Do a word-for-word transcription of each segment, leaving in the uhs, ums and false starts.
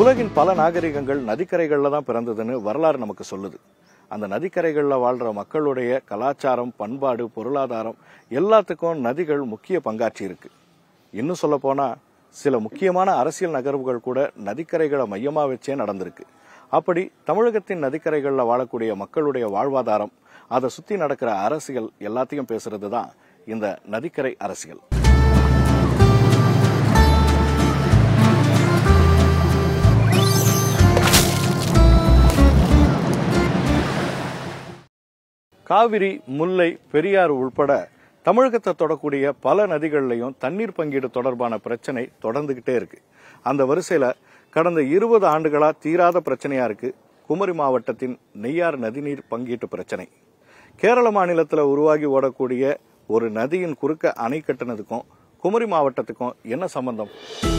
உலகின் பல நாகரிகங்கள் நதிக்கரைகள்ல தான் பிறந்ததுன்னு வரலாறு நமக்கு சொல்லுது. அந்த நதிக்கரைகளில் வாழ்ற மக்களுடைய கலாச்சாரம், பண்பாடு, பொருளாதாரம் எல்லாத்துக்கும் நதிகள் முக்கிய பங்காற்றி இருக்கு. இன்னும் சொல்ல போனா சில முக்கியமான அரசியல் நகர்வுகள் கூட நதிக்கரைகளை மையமா வச்சே நடந்திருக்கு. அப்படி தமிழகத்தின் நதிக்கரைகளில் வாழக்கூடிய மக்களுடைய வாழ்வாதாரம், அதை சுத்தி நடக்கிற அரசியல் எல்லாத்தையும் பேசுறது தான் இந்த நதிக்கரை அரசியல். காவிரி, முல்லை, பெரியாறு உள்பட தமிழகத்தை தொடக்கூடிய பல நதிகள்லையும் தண்ணீர் பங்கீடு தொடர்பான பிரச்சனை தொடர்ந்துகிட்டே இருக்கு. அந்த வரிசையில கடந்த இருபது ஆண்டுகளா தீராத பிரச்சனையா இருக்கு குமரி மாவட்டத்தின் நெய்யாறு நதிநீர் பங்கீட்டு பிரச்சனை. கேரள மாநிலத்தில் உருவாகி ஓடக்கூடிய ஒரு நதியின் குறுக்க அணை கட்டினதுக்கும் குமரி மாவட்டத்துக்கும் என்ன சம்பந்தம்?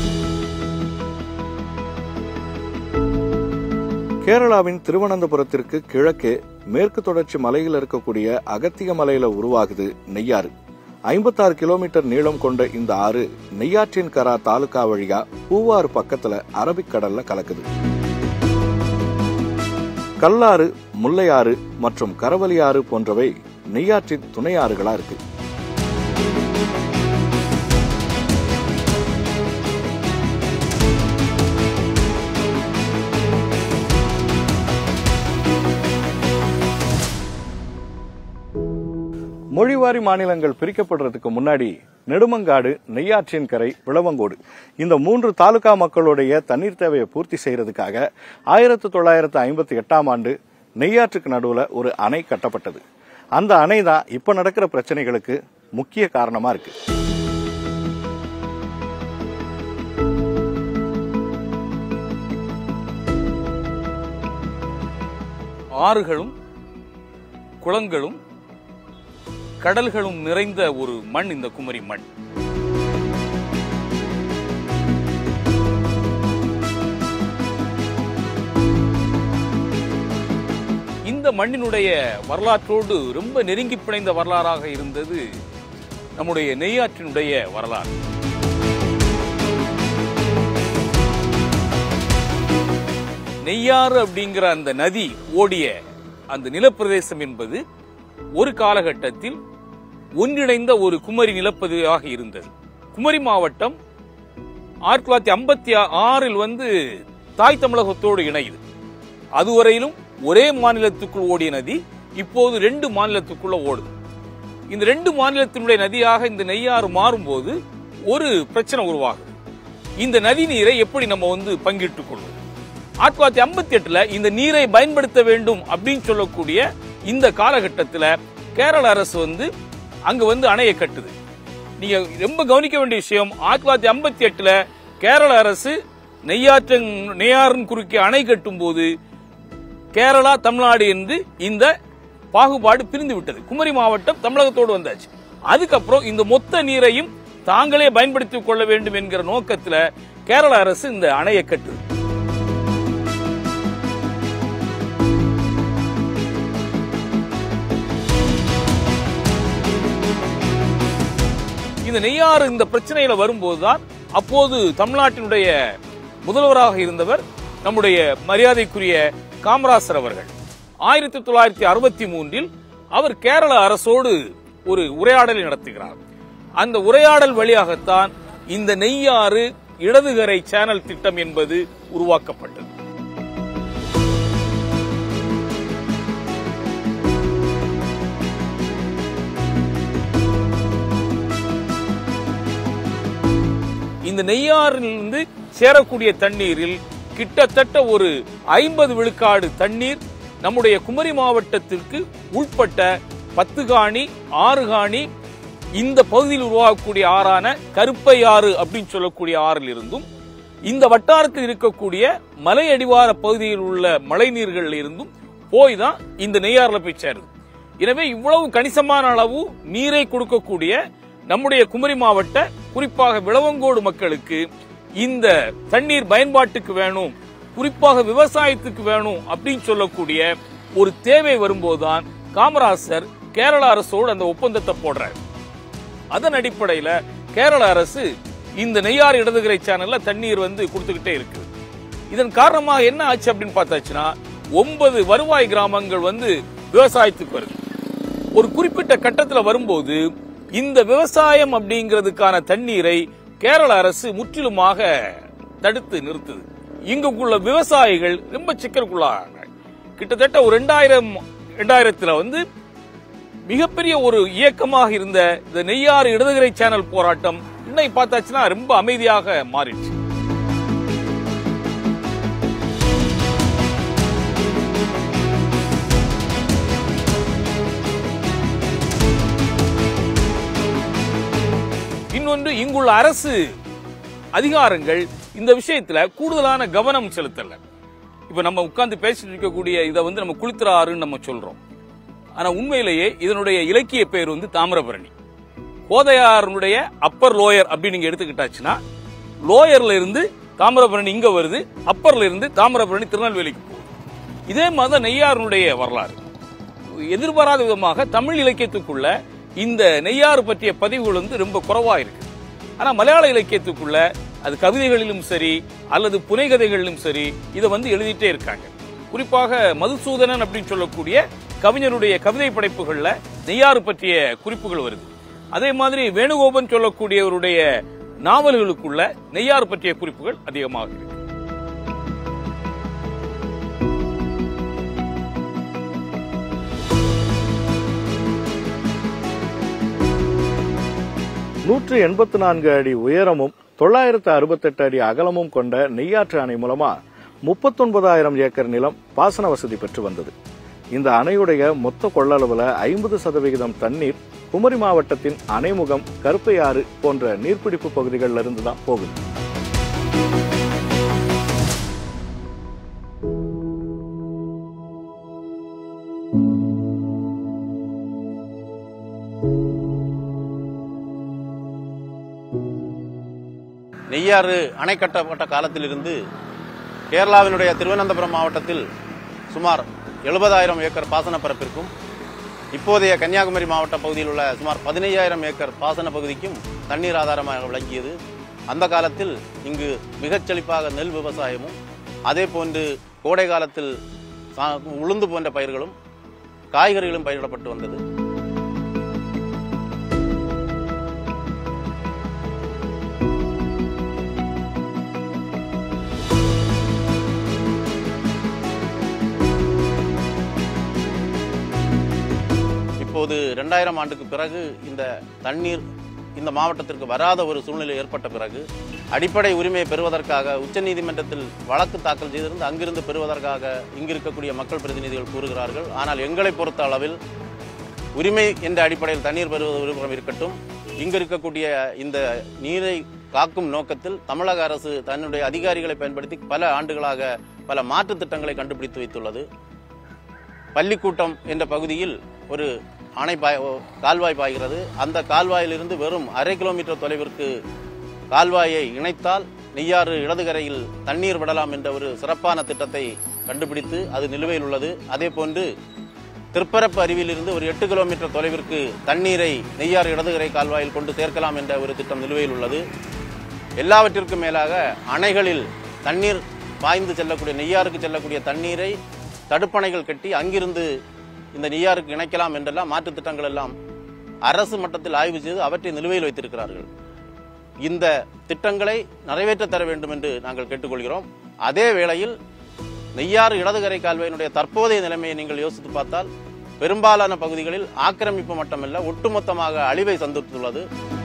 கேரளாவின் திருவனந்தபுரத்திற்கு கிழக்கே மேற்கு தொடர்ச்சி மலையில் இருக்கக்கூடிய அகத்திய மலையில உருவாகுது நெய்யாறு. ஐம்பத்தாறு கிலோமீட்டர் நீளம் கொண்ட இந்த ஆறு நெய்யாற்றின் கரா தாலுகா வழியா பூவாறு பக்கத்துல அரபிக்கடல்ல கலக்குது. கல்லாறு, முல்லையாறு மற்றும் கரவலியாறு போன்றவை நெய்யாற்றின் துணை ஆறுகளா இருக்கு. மொழிவாரி மாநிலங்கள் பிரிக்கப்படுறதுக்கு முன்னாடி நெடுமங்காடு, நெய்யாற்றின் கரை, விளவங்கோடு இந்த மூன்று தாலுகா மக்களுடைய தண்ணீர் தேவையை பூர்த்தி செய்யறதுக்காக ஆயிரத்தி தொள்ளாயிரத்தி ஐம்பத்தி எட்டாம் ஆண்டு நெய்யாற்றுக்கு நடுவுல ஒரு அணை கட்டப்பட்டது. அந்த அணை தான் இப்ப நடக்கிற பிரச்சனைகளுக்கு முக்கிய காரணமா இருக்கு. ஆறுகளும் குளங்களும் கடல்களும் நிறைந்த ஒரு மண் இந்த குமரி மண். இந்த மண்ணினுடைய வரலாற்றோடு ரொம்ப நெருங்கி பிணைந்த வரலாறாக இருந்தது நம்முடைய நெய்யாற்றினுடைய வரலாறு. நெய்யாறு அப்படிங்கிற அந்த நதி ஓடிய அந்த நிலப்பிரதேசம் என்பது ஒரு காலகட்டத்தில் ஒன்றிணைந்த ஒரு குமரி நிலப்பகுதியாக இருந்தது. குமரி மாவட்டம் ஆயிரத்தி தொள்ளாயிரத்தி ஐம்பத்தி ஆறில் வந்து தாய் தமிழகத்தோடு இணையுது. அதுவரையிலும் ஒரே மாநிலத்துக்குள் ஓடிய நதி இப்போது ரெண்டு மாநிலத்துக்குள்ள ஓடுது. இந்த ரெண்டு மாநிலத்தினுடைய நதியாக இந்த நெய்யாறு மாறும்போது ஒரு பிரச்சனை உருவாகுது. இந்த நதி நீரை எப்படி நம்ம வந்து பங்கிட்டுக் கொள்வது? ஆயிரத்தி தொள்ளாயிரத்தி ஐம்பத்தி எட்டுல இந்த நீரை பயன்படுத்த வேண்டும் அப்படின்னு சொல்லக்கூடிய இந்த காலகட்டத்தில் கேரள அரசு வந்து அங்க வந்து அணையை கட்டுது. நீங்க ரொம்ப கவனிக்க வேண்டிய விஷயம், ஆயிரத்தி தொள்ளாயிரத்தி ஐம்பத்தி எட்டுல கேரள அரசு நெய்யாற்றின் நெய்யாறின் குறுக்கே அணை கட்டும் போது கேரளா, தமிழ்நாடு என்று இந்த பாகுபாடு பிரிந்து விட்டது. குமரி மாவட்டம் தமிழகத்தோடு வந்தாச்சு. அதுக்கப்புறம் இந்த மொத்த நீரையும் தாங்களே பயன்படுத்திக் கொள்ள வேண்டும் என்கிற நோக்கத்தில் கேரள அரசு இந்த அணையை கட்டுது. இந்த நெய்யாறு இந்த பிரச்சனையில வரும்போதுதான் அப்போது தமிழ்நாட்டினுடைய முதல்வராக இருந்தவர் நம்முடைய மரியாதைக்குரிய காமராசர் அவர்கள் ஆயிரத்தி தொள்ளாயிரத்தி அறுபத்தி மூன்றில் அவர் கேரள அரசோடு ஒரு உரையாடலை நடத்துகிறார். அந்த உரையாடல் வழியாகத்தான் இந்த நெய்யாறு இடதுகரை சேனல் திட்டம் என்பது உருவாக்கப்பட்டது. இந்த நெய்யாறிலிருந்து சேரக்கூடிய தண்ணீரில் கிட்டத்தட்ட ஒரு ஐம்பது விழுக்காடு தண்ணீர் நம்முடைய குமரி மாவட்டத்திற்கு உட்பட்ட பத்துகாணி, ஆறுகாணி இந்த பகுதியில் உருவாகக்கூடிய ஆறான கருப்பையாறு அப்படின்னு சொல்லக்கூடிய ஆறில் இருந்தும் இந்த வட்டாரத்தில் இருக்கக்கூடிய மலை அடிவார பகுதியில் உள்ள மழை நீர்கள் இருந்தும் போய் தான் இந்த நெய்யாறுல போய் சேருது. எனவே இவ்வளவு கணிசமான அளவு நீரை கொடுக்கக்கூடிய நம்முடைய குமரி மாவட்ட, குறிப்பாக விளவங்கோடு மக்களுக்கு இந்த தண்ணீர் பயன்பாட்டுக்கு வேணும், குறிப்பாக விவசாயத்துக்கு வேணும் அப்படின்னு சொல்லக்கூடிய ஒரு தேவை வரும்போதுதான் காமராசர் கேரள அரசோடு அந்த ஒப்பந்தத்தை போடுறார். அதன் அடிப்படையில் கேரள அரசு இந்த நெய்யாறு இடதுகரை சேனல்ல தண்ணீர் வந்து கொடுத்துக்கிட்டே இருக்கு. இதன் காரணமாக என்ன ஆச்சு அப்படின்னு பார்த்தாச்சுன்னா ஒன்பது வருவாய் கிராமங்கள் வந்து விவசாயத்துக்கு வருது. ஒரு குறிப்பிட்ட கட்டத்தில் வரும்போது இந்த விவசாயம் அப்படிங்கிறதுக்கான தண்ணீரை கேரள அரசு முற்றிலுமாக தடுத்து நிறுத்துது. இங்குள்ள விவசாயிகள் ரொம்ப சிக்கலுக்குள்ளாங்க. கிட்டத்தட்ட ஒரு ரெண்டாயிரம் ரெண்டாயிரத்துல வந்து மிகப்பெரிய ஒரு இயக்கமாக இருந்த இந்த நெய்யாறு இடதுகரை சேனல் போராட்டம் இன்னைக்கு பார்த்தாச்சுன்னா ரொம்ப அமைதியாக மாறிடுச்சு. இன்னொன்று, இங்குள்ள அரசு அதிகாரங்கள் இந்த விஷயத்துல கூடுதலான கவனம் செலுத்தல. இப்ப நம்ம உட்கார்ந்து பேசிட்டு இருக்கக்கூடிய இதை வந்து நம்ம குளித்துறாருன்னு நம்ம சொல்றோம். ஆனா உண்மையிலேயே இதனுடைய இலக்கிய பெயர் வந்து தாமிரபரணி. கோதையாருடைய அப்பர் லோயர் அப்படின்னு நீங்க எடுத்துக்கிட்டாச்சுன்னா லோயர்ல இருந்து தாமிரபரணி இங்க வருது, அப்பர்ல இருந்து தாமிரபரணி திருநெல்வேலிக்கு போகுது. இதே மாதிரி நெய்யாருடைய வரலாறு எதிர்பாராத விதமாக தமிழ் இலக்கியத்துக்குள்ள இந்த நெய்யாறு பற்றிய பதிவுகள் வந்து ரொம்ப குறைவா இருக்கு. ஆனா மலையாள இலக்கியத்துக்குள்ள அது கவிதைகளிலும் சரி அல்லது புனைகதைகளிலும் சரி இதை வந்து எழுதிட்டே இருக்காங்க. குறிப்பாக மதுசூதனன் அப்படின்னு சொல்லக்கூடிய கவிஞருடைய கவிதை படைப்புகள்ல நெய்யாறு பற்றிய குறிப்புகள் வருது. அதே மாதிரி வேணுகோபன் சொல்லக்கூடியவருடைய நாவல்களுக்குள்ள நெய்யாறு பற்றிய குறிப்புகள் அதிகமாக இருக்கு. நூற்று எண்பத்தி நான்கு அடி உயரமும் தொள்ளாயிரத்து அறுபத்தி எட்டு அடி அகலமும் கொண்ட நெய்யாற்று அணை மூலமா முப்பத்தி ஒன்பதாயிரம் ஏக்கர் நிலம் பாசன வசதி பெற்று வந்தது. இந்த அணையுடைய மொத்த கொள்ளளவுல ஐம்பது சதவிகிதம் தண்ணீர் குமரி மாவட்டத்தின் அணைமுகம், கருப்பையாறு போன்ற நீர்பிடிப்பு பகுதிகளில் இருந்து தான் போகுது. நெய்யாறு அணை கட்டப்பட்ட காலத்திலிருந்து கேரளாவினுடைய திருவனந்தபுரம் மாவட்டத்தில் சுமார் எழுபதாயிரம் ஏக்கர் பாசன பரப்பிற்கும் இப்போதைய கன்னியாகுமரி மாவட்ட பகுதியில் உள்ள சுமார் பதினையாயிரம் ஏக்கர் பாசன பகுதிக்கும் தண்ணீர் ஆதாரமாக விளங்கியது. அந்த காலத்தில் இங்கு மிகச் செழிப்பாக நெல் விவசாயமும் அதே போன்று கோடை காலத்தில் உளுந்து போன்ற பயிர்களும் காய்கறிகளும் பயிரிடப்பட்டு வந்தது. இப்போது இரண்டாயிரம் ஆண்டுக்கு பிறகு இந்த தண்ணீர் இந்த மாவட்டத்திற்கு வராத ஒரு சூழ்நிலை ஏற்பட்ட பிறகு அடிப்படை உரிமையை பெறுவதற்காக உச்சநீதிமன்றத்தில் வழக்கு தாக்கல் செய்திருந்து அங்கிருந்து பெறுவதற்காக இங்கு இருக்கக்கூடிய மக்கள் பிரதிநிதிகள் கூறுகிறார்கள். ஆனால் எங்களை பொறுத்த அளவில் உரிமை என்ற அடிப்படையில் தண்ணீர் பெறுவது விருப்பம் இருக்கட்டும், இங்கு இருக்கக்கூடிய இந்த நீரை காக்கும் நோக்கத்தில் தமிழக அரசு தன்னுடைய அதிகாரிகளை பயன்படுத்தி பல ஆண்டுகளாக பல மாற்று திட்டங்களை கண்டுபிடித்து வைத்துள்ளது. பள்ளிக்கூட்டம் என்ற பகுதியில் ஒரு அணை பாய் கால்வாய் பாய்கிறது. அந்த கால்வாயிலிருந்து வெறும் அரை கிலோமீட்டர் தொலைவிற்கு கால்வாயை இணைத்தால் நெய்யாறு இடதுகரையில் தண்ணீர் விடலாம் என்ற ஒரு சிறப்பான திட்டத்தை கண்டுபிடித்து அது நிலுவையில் உள்ளது. அதே போன்று திருப்பரப்பு அருவியிலிருந்து ஒரு எட்டு கிலோமீட்டர் தொலைவிற்கு தண்ணீரை நெய்யாறு இடதுகரை கால்வாயில் கொண்டு சேர்க்கலாம் என்ற ஒரு திட்டம் நிலுவையில் உள்ளது. எல்லாவற்றிற்கும் மேலாக அணைகளில் தண்ணீர் பாய்ந்து செல்லக்கூடிய நெய்யாருக்கு செல்லக்கூடிய தண்ணீரை தடுப்பணைகள் கட்டி அங்கிருந்து இந்த நெய்யாருக்கு இணைக்கலாம் என்றெல்லாம் மாற்று திட்டங்கள் எல்லாம் அரசு மட்டத்தில் ஆய்வு செய்து அவற்றை நிலுவையில் வைத்திருக்கிறார்கள். இந்த திட்டங்களை நிறைவேற்ற தர வேண்டும் என்று நாங்கள் கேட்டுக்கொள்கிறோம். அதே வேளையில் நெய்யாறு இடதுகரை கால்வாயினுடைய தற்போதைய நிலைமையை நீங்கள் யோசித்து பார்த்தால் பெரும்பாலான பகுதிகளில் ஆக்கிரமிப்பு மட்டுமல்ல ஒட்டுமொத்தமாக அழிவை சந்தித்துள்ளது.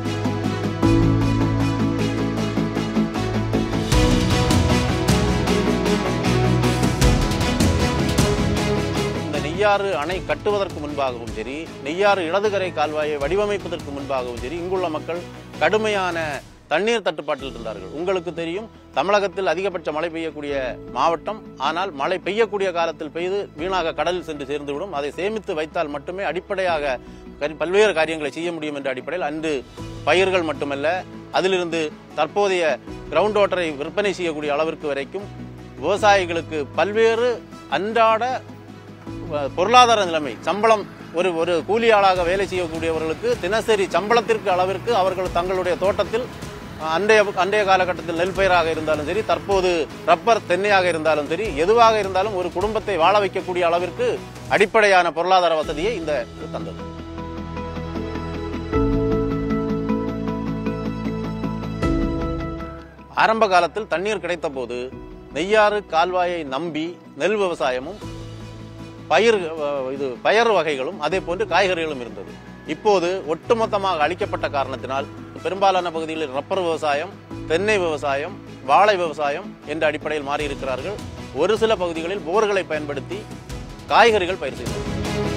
நெய்யாறு அணை கட்டுவதற்கு முன்பாகவும் சரி, நெய்யாறு இடதுகரை கால்வாயை வடிவமைப்பதற்கு முன்பாகவும் சரி, இங்குள்ள மக்கள் கடுமையான தண்ணீர் தட்டுப்பாட்டில் இருந்தார்கள். உங்களுக்கு தெரியும், தமிழகத்தில் அதிகபட்ச மழை பெய்யக்கூடிய மாவட்டம். ஆனால் மழை பெய்யக்கூடிய காலத்தில் பெய்து வீணாக கடலில் சென்று சேர்ந்துவிடும். அதை சேமித்து வைத்தால் மட்டுமே அடிப்படையாக பல்வேறு காரியங்களை செய்ய முடியும் என்ற அடிப்படையில் அன்று பயிர்கள் மட்டுமல்ல, அதிலிருந்து தற்போதைய கிரவுண்ட் வாட்டரை விற்பனை செய்யக்கூடிய அளவிற்கு வரைக்கும் விவசாயிகளுக்கு பல்வேறு அன்றாட பொருளாதார நிலைமை, சம்பளம், ஒரு ஒரு கூலியாளாக வேலை செய்யக்கூடியவர்களுக்கு தினசரி சம்பளத்திற்கு அளவிற்கு அவர்கள் தங்களுடைய தோட்டத்தில் அன்றைய அன்றைய காலகட்டத்தில் நெல் பயிராக இருந்தாலும் சரி, தற்போது ரப்பர் தென்னையாக இருந்தாலும் சரி, எதுவாக இருந்தாலும் ஒரு குடும்பத்தை வாழ வைக்கக்கூடிய அளவிற்கு அடிப்படையான பொருளாதார வசதியை இந்த தந்தது. ஆரம்ப காலத்தில் தண்ணீர் கிடைத்த போது நெய்யாறு கால்வாயை நம்பி நெல் விவசாயமும் பயிர் இது பயறு வகைகளும் அதே போன்று காய்கறிகளும் இருந்தது. இப்போது ஒட்டுமொத்தமாக அளிக்கப்பட்ட காரணத்தினால் பெரும்பாலான பகுதிகளில் ரப்பர் விவசாயம், தென்னை விவசாயம், வாழை விவசாயம் என்ற அடிப்படையில் மாறி இருக்கிறார்கள். ஒரு சில பகுதிகளில் போர்களை பயன்படுத்தி காய்கறிகள் பயிர் செய்தார்கள்.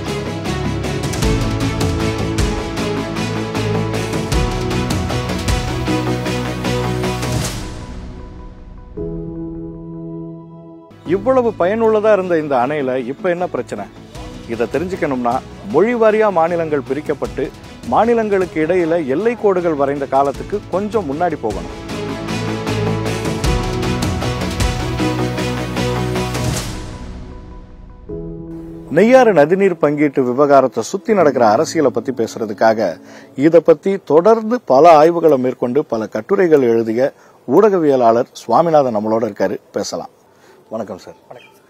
இவ்வளவு பயனுள்ளதா இருந்த இந்த அணையில இப்ப என்ன பிரச்சனை? இதை தெரிஞ்சுக்கணும்னா மொழி வாரியா மாநிலங்கள் பிரிக்கப்பட்டு மாநிலங்களுக்கு இடையில எல்லை கோடுகள் வரைந்த காலத்துக்கு கொஞ்சம் முன்னாடி போகணும். நெய்யாறு நதிநீர் பங்கீட்டு விவகாரத்தை சுத்தி நடக்கிற அரசியலை பத்தி பேசுறதுக்காக இதை பத்தி தொடர்ந்து பல ஆய்வுகளை மேற்கொண்டு பல கட்டுரைகள் எழுதிய ஊடகவியலாளர் சுவாமிநாதன் நம்மளோட இருக்காரு. பேசலாம். வணக்கம் சார்.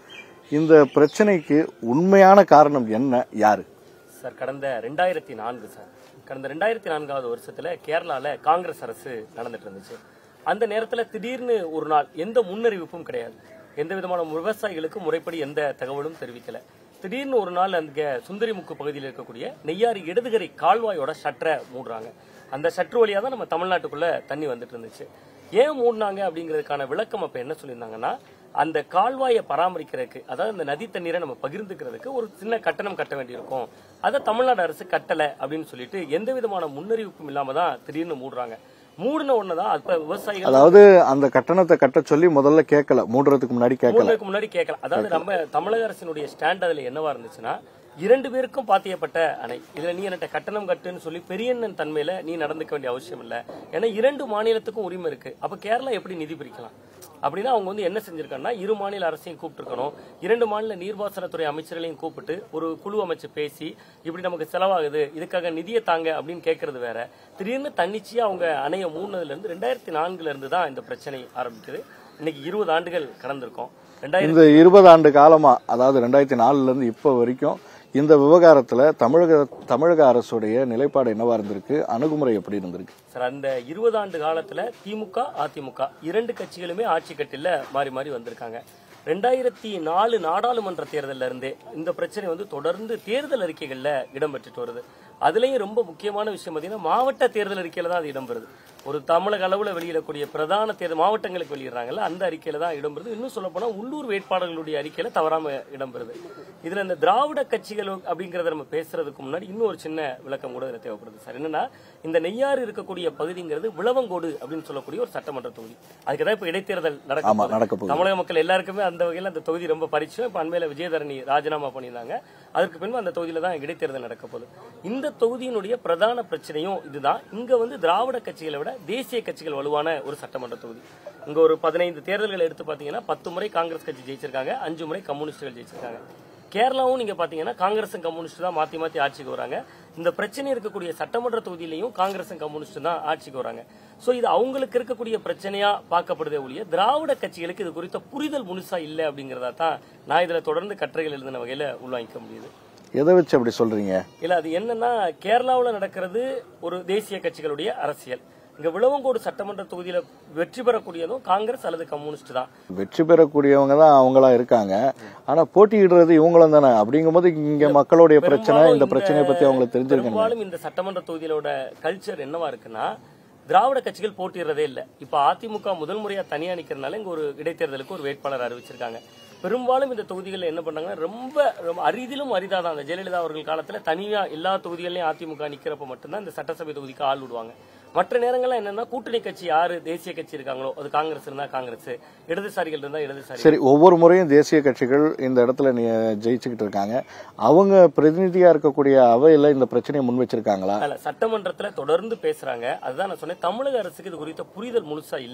இந்த பிரச்சனைக்கு உண்மையான காரணம் என்ன, யாரு சார்? கடந்த ரெண்டாயிரத்தி நான்கு சார் கடந்த ரெண்டாயிரத்தி நான்காவது வருஷத்துல கேரளால காங்கிரஸ் அரசு நடந்துட்டு இருந்துச்சு. அந்த நேரத்துல திடீர்னு ஒரு நாள் எந்த முன்னறிவிப்பும் கிடையாது, எந்த விதமான விவசாயிகளுக்கு முறைப்படி எந்த தகவலும் தெரிவிக்கல. திடீர்னு ஒரு நாள் அந்த சுந்தரிமுக்கு பகுதியில் இருக்கக்கூடிய நெய்யாறு இடதுகரை கால்வாயோட ஷட்டரை மூடுறாங்க. அந்த ஷட்ரு வழியா தான் நம்ம தமிழ்நாட்டுக்குள்ள தண்ணி வந்துட்டு இருந்துச்சு. ஏன் மூடினாங்க அப்படிங்கிறதுக்கான விளக்கம் அப்ப என்ன சொல்லியிருந்தாங்கன்னா, அந்த கால்வாயை பராமரிக்கிறதுக்கு, அதாவது அந்த நதி தண்ணீரை நம்ம பகிர்ந்துக்கிறதுக்கு ஒரு சின்ன கட்டணம் கட்ட வேண்டியிருக்கும், அதை தமிழ்நாடு அரசு கட்டல அப்படின்னு சொல்லிட்டு எந்த விதமான முன்னறிவிப்பும் இல்லாம தான் திடீர்னு மூடுறாங்க. மூடின ஒண்ணுதான் அப்ப விவசாயிகள், அதாவது அந்த கட்டணத்தை கட்ட சொல்லி முதல்ல கேட்கல, மூடுறதுக்கு முன்னாடி கேட்கல முன்னாடி கேட்கல. அதாவது நம்ம தமிழக அரசினுடைய ஸ்டாண்ட் அதுல என்னவா இருந்துச்சுன்னா, இரண்டு பேருக்கும் பாத்தியப்பட்ட அணை, இதுல நீ என்கிட்ட கட்டணம் கட்டுன்னு சொல்லி பெரியண்ணன் தன்மையில நீ நடந்துக்க வேண்டிய அவசியம் இல்ல, ஏன்னா இரண்டு மாநிலத்துக்கும் உரிமை இருக்கு. அப்ப கேரளா எப்படி நிதி பிரிக்கலாம் அப்படின்னா அவங்க வந்து என்ன செஞ்சிருக்காங்கன்னா, இரு மாநில அரசையும் கூப்பிட்டுருக்கணும், இரண்டு மாநில நீர்ப்பாசனத்துறை அமைச்சர்களையும் கூப்பிட்டு ஒரு குழு அமைச்சு பேசி இப்படி நமக்கு செலவாகுது, இதுக்காக நிதியை தாங்க அப்படின்னு கேட்கறது வேற. திடீர்னு தன்னிச்சையா அவங்க அணைய மூணுல இருந்து ரெண்டாயிரத்தி நான்குல இருந்து தான் இந்த பிரச்சனை ஆரம்பிக்குது. இன்னைக்கு இருபது ஆண்டுகள் கடந்திருக்கோம். இந்த இருபது ஆண்டு காலமா, அதாவது ரெண்டாயிரத்தி நாலுல இருந்து இப்ப வரைக்கும் இந்த விவகாரத்துல தமிழக தமிழக அரசுடைய நிலைப்பாடு என்னவா இருந்திருக்கு, அணுகுமுறை எப்படி இருந்திருக்கு சார்? அந்த இருபது ஆண்டு காலத்துல திமுக அதிமுக இரண்டு கட்சிகளுமே ஆட்சி கட்டில மாறி மாறி வந்திருக்காங்க. ரெண்டாயிரத்தி நாலு நாடாளுமன்ற தேர்தலில் இருந்தே இந்த பிரச்சனை வந்து தொடர்ந்து தேர்தல் அறிக்கைகள்ல இடம்பெற்றுட்டு வருது. அதுலயும் ரொம்ப முக்கியமான விஷயம் பாத்தீங்கன்னா, மாவட்ட தேர்தல் அறிக்கையில தான் அது இடம்பெறுது. ஒரு தமிழக அளவுல வெளியிடக்கூடிய பிரதான தேர்தல் மாவட்டங்களுக்கு வெளியிடறாங்கல்ல, அந்த அறிக்கையில தான் இடம்பெறுது. இன்னும் சொல்ல போனா உள்ளூர் வேட்பாளர்களுடைய அறிக்கையில தவறாம இடம்பெறுது. இதுல இந்த திராவிட கட்சிகள் அப்படிங்கறத நம்ம பேசுறதுக்கு முன்னாடி இன்னும் ஒரு சின்ன விளக்கம் கூட இதுல தேவைப்படுது சார். என்னன்னா, இந்த நெய்யாறு இருக்கக்கூடிய பகுதிங்கிறது விளவங்கோடு அப்படின்னு சொல்லக்கூடிய ஒரு சட்டமன்ற தொகுதி. அதுக்குதான் இப்ப இடைத்தேர்தல் நடக்கும். தமிழக மக்கள் எல்லாருக்குமே அந்த வகையில் அந்த தொகுதி ரொம்ப பரிச்சயம். இப்ப அண்மையில விஜயதரணி ராஜினாமா பண்ணியிருந்தாங்க. அதற்கு பின்பு அந்த தொகுதியில தான் இடைத்தேர்தல் நடக்க போகுது. இந்த தொகுதியினுடைய பிரதான பிரச்சனையும் இதுதான். இங்க வந்து திராவிட கட்சிகளை விட தேசிய கட்சிகள் வலுவான ஒரு சட்டமன்ற தொகுதி. இங்க ஒரு பதினைந்து தேர்தல்கள் எடுத்து பாத்தீங்கன்னா பத்து முறை காங்கிரஸ் கட்சி ஜெயிச்சிருக்காங்க, அஞ்சு முறை கம்யூனிஸ்டுகள் ஜெயிச்சிருக்காங்க. கேரளாவும் நீங்க பாத்தீங்கன்னா காங்கிரசும் கம்யூனிஸ்ட் தான் மாத்தி மாத்தி ஆட்சிக்கு வராங்க. இந்த பிரச்சனை இருக்கக்கூடிய சட்டமன்ற தொகுதியிலையும் காங்கிரசும் கம்யூனிஸ்ட் தான் ஆட்சிக்கு வராங்க. சோ இது அவங்களுக்கு இருக்கக்கூடிய பிரச்சனையா பார்க்கப்படுதே ஒழிய திராவிட கட்சிகளுக்கு இது குறித்த புரிதல் முழுசா இல்ல அப்படிங்கறதா தான் நான் இதுல தொடர்ந்து கட்டுரைகள் எழுதின வகையில உள்வாங்கிக்க முடியுது. எதை வச்சு அப்படி சொல்றீங்க? இல்ல, அது என்னன்னா, கேரளாவில் நடக்கிறது ஒரு தேசிய கட்சிகளுடைய அரசியல். இங்க விளவங்கோடு சட்டமன்ற தொகுதியில வெற்றி பெறக்கூடியதும் காங்கிரஸ் அல்லது கம்யூனிஸ்ட் தான். வெற்றி பெறக்கூடியவங்க தான் அவங்களா இருக்காங்க, ஆனா போட்டியிடுறது இவங்களும் தானே. அப்படிங்கும்போது இங்க மக்களுடைய பிரச்சனை, இந்த பிரச்சனையை பத்தி அவங்களுக்கு தெரிஞ்சிருக்கணும். பெரும்பாலும் இந்த சட்டமன்ற தொகுதியிலோட கல்ச்சர் என்னவா இருக்குன்னா, திராவிட கட்சிகள் போட்டியிடுறதே இல்ல. இப்ப அதிமுக முதல் முறையா தனியா நிக்கிறதுனால இங்க ஒரு இடைத்தேர்தலுக்கு ஒரு வேட்பாளர் அறிவிச்சிருக்காங்க. பெரும்பாலும் இந்த தொகுதிகளில் என்ன பண்ணாங்கன்னா, ரொம்ப ரொம்ப அரிதிலும் அரிதாதான் அந்த ஜெயலலிதா அவர்கள் காலத்துல தனியா எல்லா தொகுதிகளையும் அதிமுக நிக்கிறப்ப மட்டும்தான் இந்த சட்டசபை தொகுதிக்கு ஆள் விடுவாங்க. மற்ற நேரங்கள்லாம் என்னன்னா, கூட்டணி கட்சி யாரு தேசிய கட்சி இருக்காங்களோ அது காங்கிரஸ் இருந்தா காங்கிரஸ், இடதுசாரிகள் இருந்தா இடதுசாரி. சரி, ஒவ்வொரு முறையும் தேசிய கட்சிகள் இந்த இடத்துல ஜெயிச்சுக்கிட்டு இருக்காங்க. அவங்க பிரதிநிதியா இருக்கக்கூடிய அவையில இந்த பிரச்சனையை முன் வச்சிருக்காங்களா? சட்டமன்றத்துல தொடர்ந்து பேசுறாங்க. அதுதான் நான் சொன்னேன், தமிழக அரசுக்கு இது குறித்த புரிதல் முழுசா இல்ல.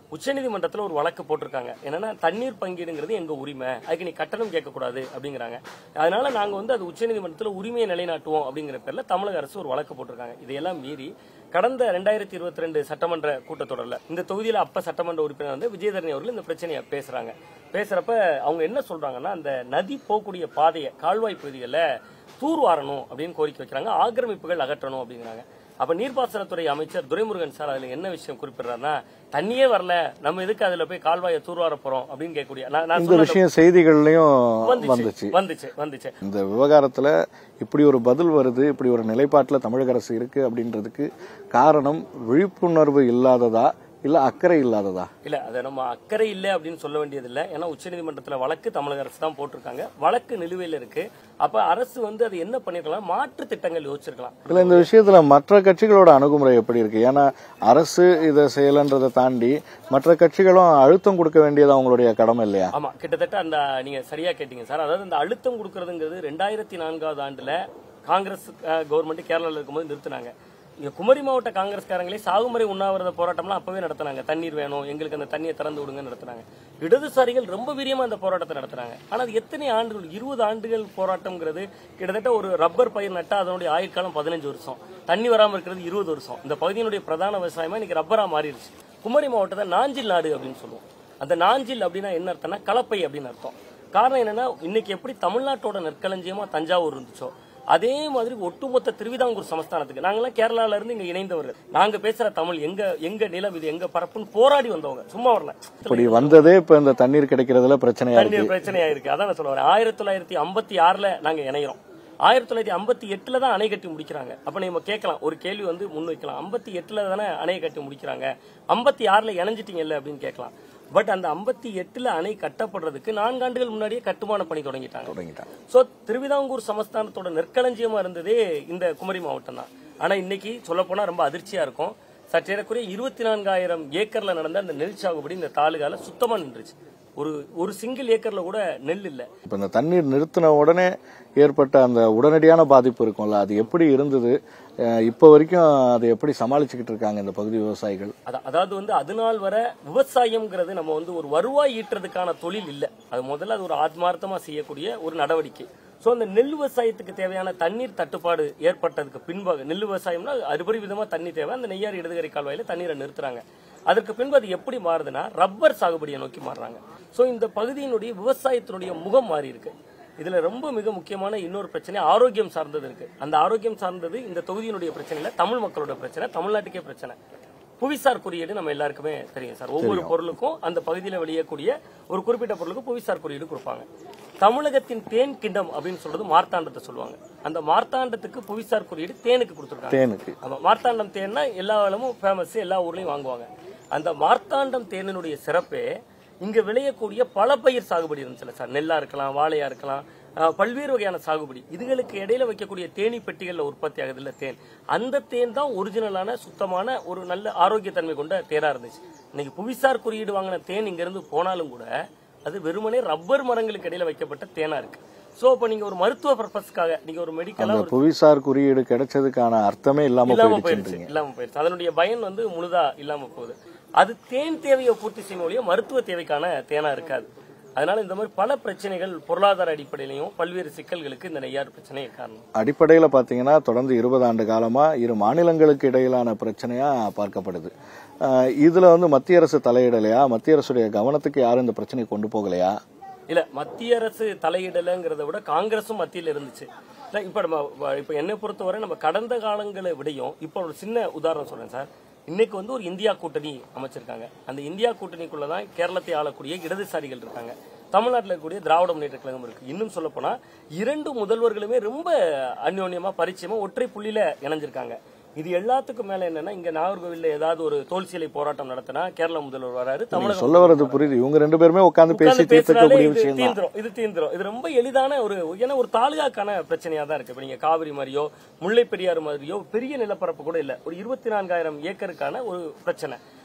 உச்சநீதிமன்றத்தில் ஒரு வழக்கு போட்டிருக்காங்க. என்னன்னா தண்ணீர் பங்கீடுங்கிறது எங்க உரிமை, அதுக்கு நீ கட்டணம் கேட்கக்கூடாது அப்படிங்கிறாங்க. அதனால நாங்க வந்து அது உச்சநீதிமன்றத்தில் உரிமையை நிலைநாட்டுவோம் அப்படிங்கிற பேர்ல தமிழக அரசு ஒரு வழக்கு போட்டிருக்காங்க. இதையெல்லாம் மீறி கடந்த ரெண்டாயிரத்தி இருபத்தி ரெண்டு சட்டமன்ற கூட்டத்தொடரில் இந்த தொகுதியில் அப்ப சட்டமன்ற உறுப்பினர் வந்து விஜயதரணி அவர்கள் இந்த பிரச்சனையை பேசுறாங்க. பேசுறப்ப அவங்க என்ன சொல்றாங்கன்னா, அந்த நதி போகக்கூடிய பாதையை கால்வாய் பகுதிகளில் தூர்வாரணும் அப்படின்னு கோரிக்கை வைக்கிறாங்க, ஆக்கிரமிப்புகள் அகற்றணும் அப்படிங்கிறாங்க. அப்ப நீர்ப்பாசனத்துறை அமைச்சர் துரைமுருகன் சார் அதுல என்ன விஷயம் குறிப்பிடுறாருன்னா, தண்ணியே வரல, நம்ம எதுக்கு அதுல போய் கால்வாயை தூர்வார போறோம் அப்படின்னு கேட்கக்கூடிய இந்த விஷயம் செய்திகள்லயும் வந்துச்சு வந்துச்சு வந்துச்சு இந்த விவகாரத்துல இப்படி ஒரு பதில் வருது, இப்படி ஒரு நிலைப்பாட்டுல தமிழக அரசு இருக்கு அப்படின்றதுக்கு காரணம் விழிப்புணர்வு இல்லாததா இல்ல அக்கறை இல்லாததா? இல்ல, அதை நம்ம அக்கறை இல்லை அப்படின்னு சொல்ல வேண்டியது இல்லை. ஏன்னா உச்சநீதிமன்றத்தில் வழக்கு தமிழக அரசு தான் போட்டிருக்காங்க, வழக்கு நிலுவையில் இருக்கு. அப்ப அரசு வந்து அது என்ன பண்ணிருக்கலாம், மாற்று திட்டங்கள் யோசிச்சிருக்கலாம். இல்ல, இந்த விஷயத்துல மற்ற கட்சிகளோட அணுகுமுறை எப்படி இருக்கு? ஏன்னா அரசு இதை செய்யலன்றதை தாண்டி மற்ற கட்சிகளும் அழுத்தம் கொடுக்க வேண்டியது அவங்களுடைய கடமை இல்லையா? ஆமா, கிட்டத்தட்ட அந்த நீங்க சரியா கேட்டீங்க சார். அதாவது இந்த அழுத்தம் கொடுக்கறதுங்கிறது ரெண்டாயிரத்தி நான்காவது ஆண்டுல காங்கிரஸ் கவர்மெண்ட் கேரளாவில் இருக்கும்போது நிறுத்தினாங்க. இங்க குமரி மாவட்ட காங்கிரஸ்காரங்களே சாகுமுறை உண்ணாவிரத போராட்டம்லாம் அப்பவே நடத்தினாங்க. தண்ணீர் வேணும், எங்களுக்கு அந்த தண்ணியை திறந்து விடுங்க நடத்தினாங்க. இடதுசாரிகள் ரொம்ப வீரியமா அந்த போராட்டத்தை நடத்தினாங்க. ஆனா அது எத்தனை ஆண்டுகள், இருபது ஆண்டுகள் போராட்டம்ங்கிறது கிட்டத்தட்ட ஒரு ரப்பர் பயிர் நட்டா அதனுடைய ஆயுட்காலம் பதினஞ்சு வருஷம், தண்ணி வராமல் இருக்கிறது இருபது வருஷம். இந்த பகுதியினுடைய பிரதான விவசாயமா இன்னைக்கு ரப்பரா மாறிடுச்சு. குமரி மாவட்டத்தை நாஞ்சில் நாடு அப்படின்னு சொல்லுவோம். அந்த நாஞ்சில் அப்படின்னா என்ன அர்த்தம்னா கலப்பை அப்படின்னு அர்த்தம். காரணம் என்னன்னா, இன்னைக்கு எப்படி தமிழ்நாட்டோட நெற்களஞ்சியமா தஞ்சாவூர் இருந்துச்சோ அதே மாதிரி ஒட்டுமொத்த திருவிதாங்கூர் சமஸ்தானத்துக்கு நாங்கெல்லாம் கேரளால இருந்து இங்க இணைந்தவர்கள். நாங்க பேசுற தமிழ் எங்க எங்க நிலம், இது எங்க பரப்புன்னு போராடி வந்தவங்க, சும்மா வரல. இப்படி வந்ததே இப்ப இந்த தண்ணீர் கிடைக்கிறதுல பிரச்சனையா இருக்கு. தண்ணீர் பிரச்சனையா இருக்கு. அதான் நான் சொல்ல வரேன். ஆயிரத்தி தொள்ளாயிரத்தி ஐம்பத்தி ஆறுல நாங்க இணைகிறோம். ஆயிரத்தி தொள்ளாயிரத்தி ஐம்பத்தி எட்டுல தான் அணை கட்டி முடிக்கிறாங்க. அப்ப நம்ம கேட்கலாம், ஒரு கேள்வி வந்து முன்வைக்கலாம், ஐம்பத்தி எட்டுல தானே அணையை கட்டி முடிக்கிறாங்க, ஐம்பத்தி ஆறுல இணைஞ்சிட்டீங்கல்ல அப்படின்னு கேட்கலாம். பட் அந்த ஐம்பத்தி எட்டுல அணை கட்டப்படுறதுக்கு நான்கு ஆண்டுகள் முன்னாடியே கட்டுமான பணி தொடங்கிட்டாங்க. சோ திருவிதாங்கூர் சமஸ்தானத்தோட நெற்களஞ்சியமா இருந்ததே இந்த குமரி மாவட்டம் தான். ஆனா இன்னைக்கு சொல்ல போனா ரொம்ப அதிர்ச்சியா இருக்கும். சற்றேறக்குறைய இருபத்தி நான்காயிரம் ஏக்கர்ல நடந்த அந்த நெல் சாகுபடி இந்த தாலுகால சுத்தமா நின்றுச்சு. ஒரு ஒரு சிங்கிள் ஏக்கர்ல கூட நெல் இல்ல. இப்ப இந்த தண்ணீர் நிறுத்தின உடனே ஏற்பட்ட அந்த உடனடியான பாதிப்பு இருக்கும்ல, அது எப்படி இருந்தது? இப்ப வரைக்கும் அதை எப்படி சமாளிச்சுக்கிட்டு இருக்காங்க இந்த பகுதி விவசாயிகள்? அதாவது வந்து அதனால் வர விவசாயம்ங்கிறது நம்ம வந்து ஒரு வருவாய் ஈட்டுறதுக்கான தொழில் இல்ல. அது முதல்ல அது ஒரு ஆத்மார்த்தமா செய்யக்கூடிய ஒரு நடவடிக்கை. சோ அந்த நெல் விவசாயத்துக்கு தேவையான தண்ணீர் தட்டுப்பாடு ஏற்பட்டதுக்கு பின்பாக, நெல் விவசாயம்னா அறுபது விதமா தண்ணி தேவை, அந்த நெய்யாறு இடதுகரை கால்வாயில தண்ணீரை நிறுத்துறாங்க. அதற்கு பின்பு அது எப்படி மாறுதுன்னா ரப்பர் சாகுபடியை நோக்கி மாறுறாங்க. சோ இந்த பகுதியினுடைய விவசாயத்தினுடைய முகம் மாறி இருக்கு. இதுல ரொம்ப மிக முக்கியமான இன்னொரு பிரச்சனை ஆரோக்கியம் சார்ந்தது இருக்கு. அந்த ஆரோக்கியம் சார்ந்தது இந்த தொகுதியினுடைய பிரச்சனை இல்ல, தமிழ் மக்களோட பிரச்சனை, தமிழ்நாட்டுக்கே பிரச்சனை. புவிசார் குறியீடு நம்ம எல்லாருக்குமே தெரியும் சார். ஒவ்வொரு பொருளுக்கும் அந்த பகுதியில் வெளியக்கூடிய ஒரு குறிப்பிட்ட பொருளுக்கு புவிசார் குறியீடு கொடுப்பாங்க. தமிழகத்தின் தேன் கிண்டம் அப்படின்னு சொல்றது மார்த்தாண்டத்தை சொல்லுவாங்க. அந்த மார்த்தாண்டத்துக்கு புவிசார் குறியீடு தேனுக்கு கொடுத்துருக்காங்க. ஆமா, மார்த்தாண்டம் தேன்னா எல்லா இடமும் ஃபேமஸ், எல்லா ஊர்லயும் வாங்குவாங்க. அந்த மார்த்தாண்டம் தேனினுடைய சிறப்பே இங்க விளையக்கூடிய பல பயிர் சாகுபடி இருந்துச்சுல சார். நெல்லா இருக்கலாம், வாழையா இருக்கலாம், பல்வேறு வகையான சாகுபடி. இதுகளுக்கு இடையில வைக்கக்கூடிய தேனி பெட்டிகள்ல உற்பத்தி ஆகுது இல்ல தேன், அந்த தேன் தான் ஒரிஜினலான சுத்தமான ஒரு நல்ல ஆரோக்கியத்தன்மை கொண்ட தேனா இருந்துச்சு. இன்னைக்கு புவிசார் குறியீடு வாங்கின தேன் இங்க இருந்து போனாலும் கூட அது வெறுமனே ரப்பர் மரங்களுக்கு இடையில வைக்கப்பட்ட தேனா இருக்கு. சோ அப்ப நீங்க ஒரு மருத்துவ பர்பஸ்க்காக நீங்க ஒரு மெடிக்கலா புவிசார் குறியீடு கிடைச்சதுக்கான அர்த்தமே இல்லாம போயிடுச்சு இல்லாம போயிடுச்சு அதனுடைய பயன் வந்து முழுதா இல்லாம போகுது. அது தேன் தேவையை பூர்த்தி செய்யும் ஒழிய மருத்துவ தேவைக்கான தேனா இருக்காது. அதனால இந்த மாதிரி பல பிரச்சனைகள் பொருளாதார அடிப்படையிலையும் பல்வேறு சிக்கல்களுக்கு இந்த நெய்யாறு பிரச்சனை காரணம். அடிப்படையில பாத்தீங்கன்னா தொடர்ந்து இருபது ஆண்டு காலமா இரு மாநிலங்களுக்கு இடையிலான பிரச்சனையா பார்க்கப்படுது. இதுல வந்து மத்திய அரசு தலையிடலையா? மத்திய அரசுடைய கவனத்துக்கு யாரும் இந்த பிரச்சனையை கொண்டு போகலையா? இல்ல, மத்திய அரசு தலையிடலைங்கிறத விட காங்கிரசும் மத்தியில் இருந்துச்சு. இப்ப நம்ம இப்ப என்னை பொறுத்தவரை நம்ம கடந்த காலங்களை விடையும் இப்ப ஒரு சின்ன உதாரணம் சொல்றேன் சார். இன்னைக்கு வந்து ஒரு இந்தியா கூட்டணி அமைச்சிருக்காங்க. அந்த இந்தியா கூட்டணிக்குள்ளதான் கேரளத்தை ஆளக்கூடிய இடதுசாரிகள் இருக்காங்க, தமிழ்நாட்டில் இருக்கக்கூடிய திராவிட முன்னேற்ற கழகம் இருக்கு. இன்னும் சொல்ல போனா இரண்டு முதல்வர்களுமே ரொம்ப அந்யோன்யமா பரிச்சயமா ஒற்றை புள்ளியில இணைஞ்சிருக்காங்க. இது எல்லாத்துக்கும் மேல என்னன்னா, இங்க நாகர்கோவில்ல ஏதாவது ஒரு தோல்சியலை போராட்டம் நடத்தினா கேரள முதல்வர் வராரு, தமிழக சொல்ல வரது புரியுது. இவங்க ரெண்டு பேருமே உட்கார்ந்து பேசி தீர்க்கக்கூடிய விஷயம் தீந்துரும். இது தீந்துரும். இது ரொம்ப எளிதான ஒரு ஏன்னா ஒரு தாலுகாக்கான பிரச்சனையா தான் இருக்கு. இப்ப நீங்க காவிரி மாதிரியோ முல்லை பெரியாறு மாதிரியோ பெரிய நிலப்பரப்பு கூட இல்ல, ஒரு இருபத்தி நான்காயிரம் ஏக்கருக்கான ஒரு பிரச்சனை.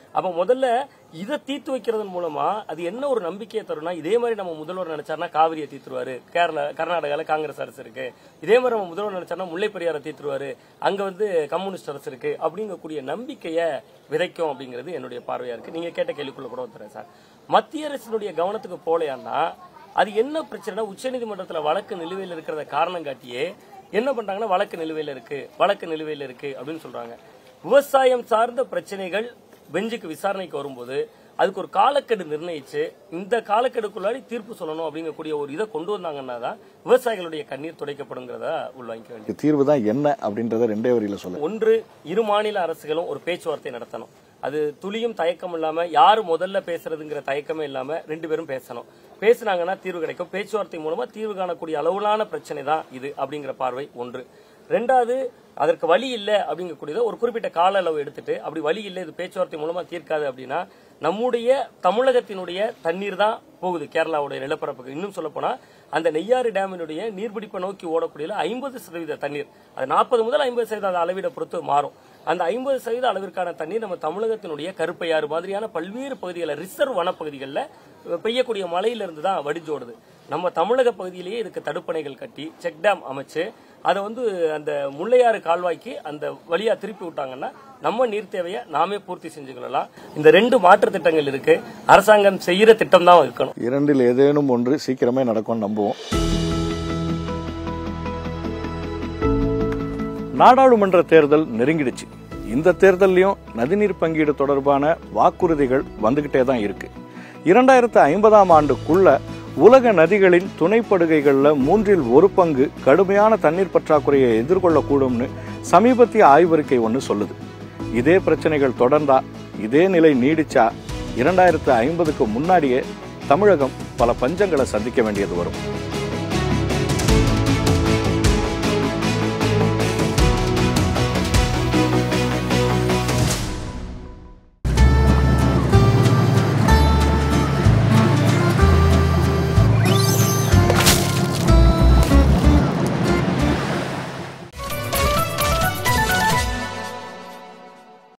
அப்ப முதல்ல இதை தீர்த்து வைக்கிறதன் மூலமா அது என்ன ஒரு நம்பிக்கையை தரும்னா, இதே மாதிரி நம்ம முதல்வர் நினைச்சாருன்னா காவிரியை தீர்த்துருவாரு, கேரளா கர்நாடகால காங்கிரஸ் அரசு இருக்கு, இதே மாதிரி நம்ம முதல்வர் நினைச்சாருன்னா முல்லை பெரியாரை தீர்த்துருவாரு, அங்க வந்து கம்யூனிஸ்ட் அரசு இருக்கு அப்படிங்கக்கூடிய நம்பிக்கையை விதைக்கும் அப்படிங்கிறது என்னுடைய பார்வையா இருக்கு. நீங்க கேட்ட கேள்விக்குள்ள கூட வந்துறேன் சார். மத்திய அரசினுடைய கவனத்துக்கு போலையான்னா அது என்ன பிரச்சனை, உச்சநீதிமன்றத்தில் வழக்கு நிலுவையில் இருக்கிறத காரணம் காட்டியே என்ன பண்றாங்கன்னா வழக்கு நிலுவையில் இருக்கு வழக்கு நிலுவையில் இருக்கு அப்படின்னு சொல்றாங்க. விவசாயம் சார்ந்த பிரச்சனைகள் பெஞ்சுக்கு விசாரணைக்கு வரும்போது அதுக்கு ஒரு காலக்கெடு நிர்ணயிச்சு இந்த காலக்கெடுக்குள்ளாடி தீர்ப்பு சொல்லணும் அப்படிங்கக்கூடிய ஒரு இதை கொண்டு வந்தாங்கன்னா தான் விவசாயிகளுடைய கண்ணீர் துடைக்கப்படுங்கிறத உள்வாங்கிக்க வேண்டியது. தீர்வு தான் என்ன அப்படின்றத ரெண்டே வரியில சொல்ல. ஒன்று, இரு மாநில அரசுகளும் ஒரு பேச்சுவார்த்தை நடத்தணும். அது துளியும் தயக்கம் இல்லாம யாரு முதல்ல பேசுறதுங்கிற தயக்கமே இல்லாம ரெண்டு பேரும் பேசணும். பேசினாங்கன்னா தீர்வு கிடைக்கும். பேச்சுவார்த்தை மூலமா தீர்வு காணக்கூடிய அளவிலான பிரச்சனை தான் இது அப்படிங்கிற பார்வை ஒன்று. ரெண்டாவது, அதற்கு வழி இல்லை அப்படிங்கக்கூடியத ஒரு குறிப்பிட்ட கால அளவு எடுத்துட்டு அப்படி வழி இல்லை இது பேச்சுவார்த்தை மூலமா தீர்க்காது அப்படின்னா நம்முடைய தமிழகத்தினுடைய தண்ணீர் தான் போகுது கேரளாவுடைய நிலப்பரப்புக்கு. இன்னும் சொல்ல போனா அந்த நெய்யாறு டேமினுடைய நீர்பிடிப்பை நோக்கி ஓடக்கூடிய ஐம்பது சதவீத தண்ணீர், அது நாற்பது முதல் ஐம்பது சதவீத அளவீட பொறுத்து மாறும். அந்த ஐம்பது சதவீத அளவிற்கான தண்ணீர் நம்ம தமிழகத்தினுடைய கருப்பையாறு மாதிரியான பல்வேறு பகுதிகளில் ரிசர்வ் வனப்பகுதிகளில் பெய்யக்கூடிய மழையிலிருந்து தான் வடிஞ்சோடுது. நம்ம தமிழக பகுதியிலேயே இதுக்கு தடுப்பணைகள் கட்டி செக் டேம் அமைச்சு அதை வந்து அந்த முல்லையாறு கால்வாய்க்கு அந்த வழியா திருப்பி விட்டாங்கன்னா நம்ம நீர் தேவையை நாமே பூர்த்தி செஞ்சுக்கலாம். இந்த ரெண்டு மாற்று திட்டங்கள் இருக்கு, அரசாங்கம் செய்யற திட்டம் தான் இருக்கணும். இரண்டில் ஏதேனும் ஒன்று சீக்கிரமே நடக்கும் நம்புவோம். நாடாளுமன்ற தேர்தல் நெருங்கிடுச்சு. இந்த தேர்தலையும் நதிநீர் பங்கீடு தொடர்பான வாக்குறுதிகள் வந்துகிட்டே தான் இருக்கு. இரண்டாயிரத்து ஐம்பதாம் ஆண்டுக்குள்ள உலக நதிகளின் துணைப்படுகைகள்ல மூன்றில் ஒரு பங்கு கடுமையான தண்ணீர் பற்றாக்குறையை எதிர்கொள்ளக்கூடும்னு சமீபத்திய ஆய்வறிக்கை ஒன்று சொல்லுது. இதே பிரச்சனைகள் தொடர்ந்தா, இதே நிலை நீடிச்சா இரண்டாயிரத்து ஐம்பதுக்கு முன்னாடியே தமிழகம் பல பஞ்சங்களை சந்திக்க வேண்டியது வரும்.